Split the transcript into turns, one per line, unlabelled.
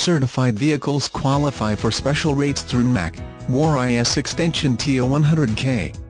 certified vehicles qualify for special rates through NMAC, WARR extension TO100K.